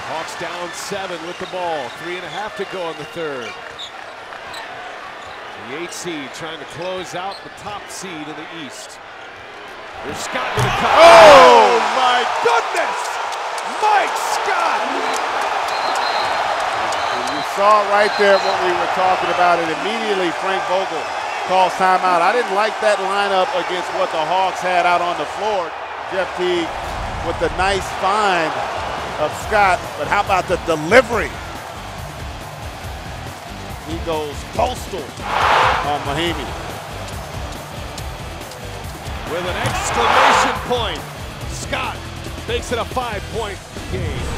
Hawks down 7 with the ball. 3.5 to go in the third. The 8 seed trying to close out the top seed in the East. Here's Scott with a cut. Oh my goodness! Mike Scott! And you saw right there what we were talking about, and immediately Frank Vogel calls timeout. I didn't like that lineup against what the Hawks had out on the floor. Jeff Teague with the nice find of Scott, but how about the delivery? He goes postal on Mahinmi. With an exclamation point, Scott makes it a 5-point game.